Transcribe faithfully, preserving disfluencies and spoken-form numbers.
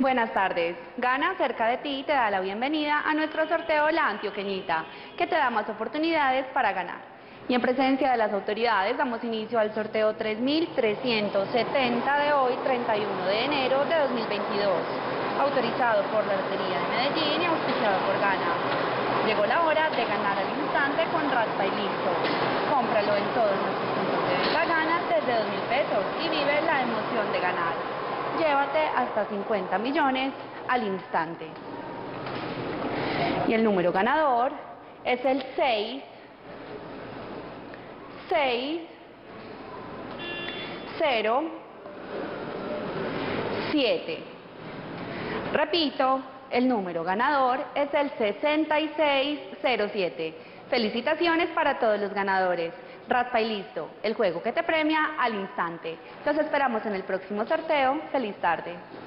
Buenas tardes. Gana cerca de ti te da la bienvenida a nuestro sorteo La Antioqueñita, que te da más oportunidades para ganar. Y en presencia de las autoridades damos inicio al sorteo tres mil trescientos setenta de hoy, treinta y uno de enero de dos mil veintidós, autorizado por la Lotería de Medellín y auspiciado por Gana. Llegó la hora de ganar al instante con Raspa y Listo. Cómpralo en todos nuestros puntos de venta Gana desde dos mil pesos y vive la emoción de ganar. Llévate hasta cincuenta millones al instante. Y el número ganador es el seis, seis, cero, siete. Repito, el número ganador es el sesenta y seis cero siete. Felicitaciones para todos los ganadores. Raspa y Listo, el juego que te premia al instante. Los esperamos en el próximo sorteo. Feliz tarde.